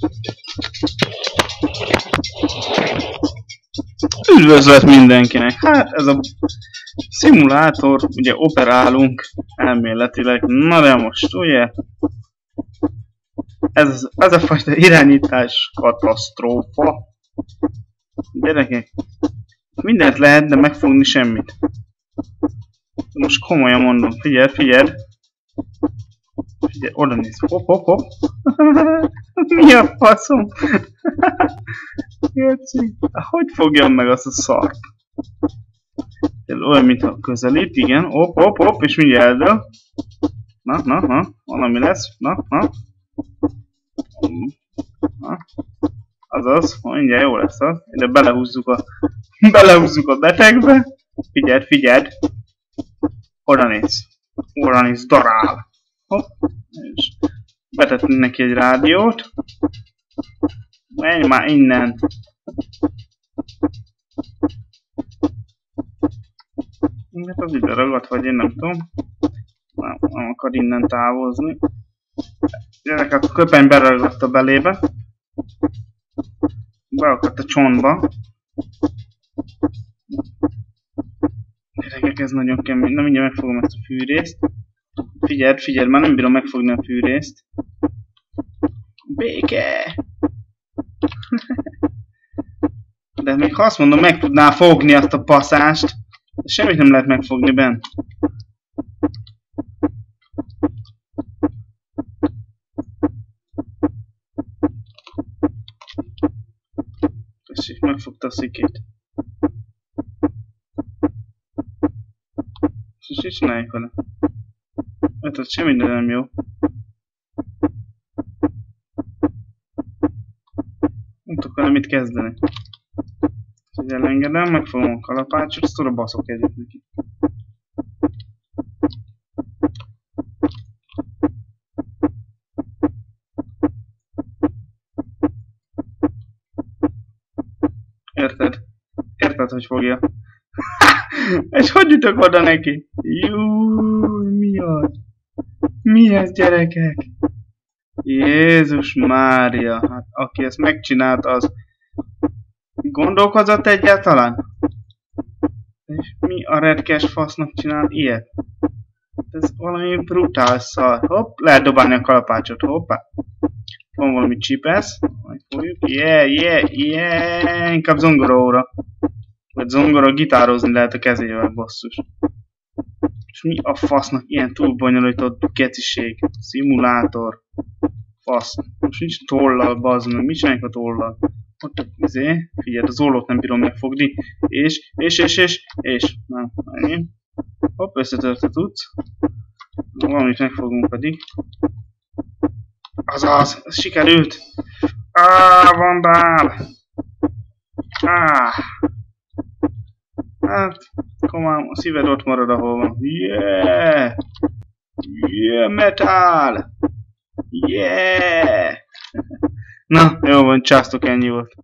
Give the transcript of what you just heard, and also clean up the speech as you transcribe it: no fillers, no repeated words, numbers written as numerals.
Üdvözlet mindenkinek! Hát ez a szimulátor, ugye operálunk elméletileg, na de most ugye ez a fajta irányítás katasztrófa. Gyerekek, mindent lehet, de megfogni semmit. Most komolyan mondom, figyeld, figyeld! Figyelj, oda néz, hopp, hopp, hopp! Mi a faszom? Jöcsi, hogy fogjam meg azt a szart? Olyan, mintha közelít, igen, hopp, hopp, hopp, és mindjárt eldől. Na, valami lesz, na. Azaz, mindjárt jó lesz az. Ide belehúzzuk a betegbe. Figyeld! Oda néz, darál. Hopp, és betettünk neki egy rádiót. Menj már innen! Hát az ide ragadt, vagy én nem tudom. Nem akar innen távozni. Gyerekek, a köpeny beragadt a belébe. Beakadt a csontba. Gyerekek, ez nagyon kemény. Na mindjárt megfogom ezt a fűrészt. Figyeld, már nem bírom megfogni a fűrészt. Béke! De még ha azt mondom, meg tudná fogni azt a paszást, semmit nem lehet megfogni bent. Tessék, megfogta a szikét. És mit csináljuk vele? Hát ott semmi nem jó. Nem tudok vele mit kezdeni. Úgyhogy elengedem, megfogom a kalapácsot, azt oda baszok egyet neki. Érted, hogy fogja? És hogy ütök oda neki? Júj, mi az? Mi ez, gyerekek? Jézus Mária, hát aki ezt megcsinálta, az gondolkozott egyáltalán? És mi a retkes fasznak csinál ilyet? Ez valami brutál szar. Hopp, lehet dobálni a kalapácsot, hoppá. Van valami csipesz, majd fogjuk. Yeah, inkább zongoróra. Vagy zongora, gitározni lehet a kezével, basszus. És mi a fasznak ilyen túlbonyolított keciség? Szimulátor. Fasz. Most nincs tollal, bazd meg. Mit csináljuk a tollal? Ott a figyeld, az ollót nem bírom megfogni. És. Na, ennyi. Hopp, összetört a tudsz. Valamit megfogunk pedig. Azaz, ez sikerült. Vandál. Hát, komám, a szíved ott marad, ahol van. Yeah, metal. Yeah. Na, jó van, császtok, ennyi volt.